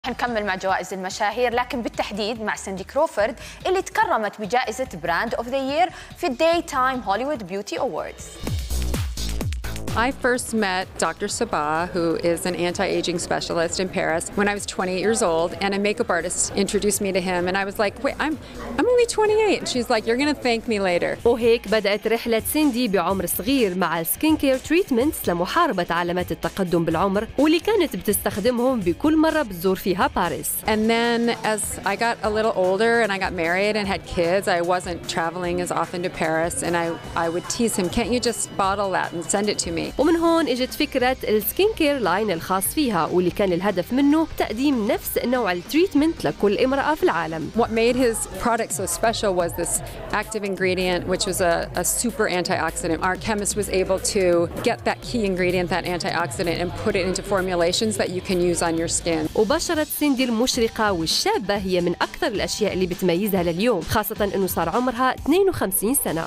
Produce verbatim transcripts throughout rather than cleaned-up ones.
نكمل مع جوائز المشاهير، لكن بالتحديد مع سيندي كروفورد اللي تكرمت بجائزة براند اوف ذا يير في الداي تايم هوليوود بيوتي أووردز. I first met Doctor Sabah, who is an anti-aging specialist in Paris, when I was twenty-eight years old, and a makeup artist introduced me to him, and I was like, wait, I'm, I'm only twenty-eight. And she's like, you're going to thank me later. وهيك بدأت رحلة سيندي بعمر صغير مع السكين كير تريتمنتس لمحاربة علامات التقدم بالعمر، واللي كانت بتستخدمهم بكل مرة بتزور فيها باريس. And then as I got a little older and I got married and had kids, I wasn't traveling as often to Paris, and I, I would tease him, can't you just bottle that and send it to me? ومن هون اجت فكرة السكين كير لاين الخاص فيها، واللي كان الهدف منه تقديم نفس نوع التريتمنت لكل امرأة في العالم. What made his product so special was this active ingredient, which was a, a super antioxidant. Our chemist was able to get that key ingredient, that antioxidant, and put it into formulations that you can use on your skin. وبشرة سيندي المشرقة والشابة هي من أكثر الأشياء اللي بتميزها لليوم، خاصة إنه صار عمرها اثنين وخمسين سنة.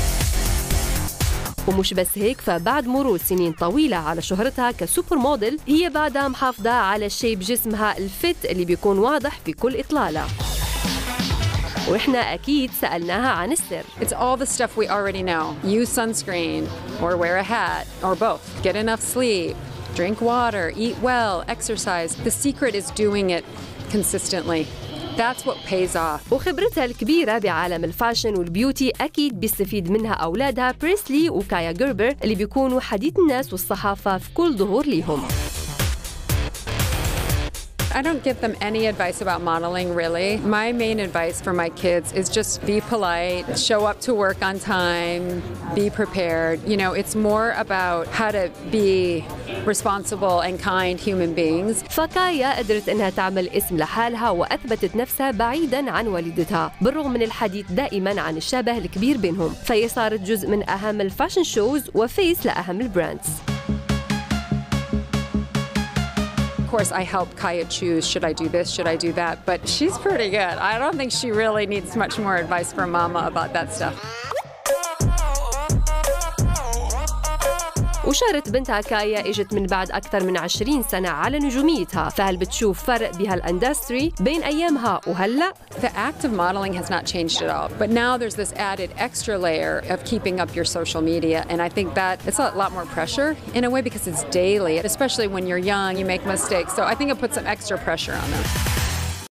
ومش بس هيك، فبعد مرور سنين طويلة على شهرتها كسوبر موديل، هي بعدها محافظة على شيب جسمها الفت اللي بيكون واضح في كل إطلالة. وإحنا أكيد سألناها عن السر. It's all the stuff we already know. Use sunscreen or wear a hat or both. Get enough sleep, drink water, eat well, exercise. The secret is doing it consistently. That's what pays off. وخبرتها الكبيرة بعالم الفاشن والبيوتي أكيد بيستفيد منها أولادها بريسلي وكايا جيربر، اللي بيكونوا حديث الناس والصحافة في كل ظهور ليهم. I don't give them any advice about modeling, really. My main advice for my kids is just be polite, show up to work on time, be prepared. You know, it's more about how to be responsible and kind human beings. فكايا قدرت إنها تعمل اسم لحالها وأثبتت نفسها بعيداً عن والدتها، بالرغم من الحديث دائماً عن الشبه الكبير بينهم، فهي صارت جزء من أهم الفاشن شوز وفيس لأهم البراندز. Of course, I help Kaya choose, should I do this, should I do that, but she's pretty good. I don't think she really needs much more advice from Mama about that stuff. وشارت بنتها كايا اجت من بعد أكثر من عشرين سنة على نجوميتها، فهل بتشوف فرق بهالاندستري بين أيامها وهلأ؟ The act of modeling has not changed at all, but now there's this added extra layer of keeping up your social media, and I think that it's a lot more pressure in a way because it's daily, especially when you're young, you make mistakes, so I think it puts some extra pressure on them.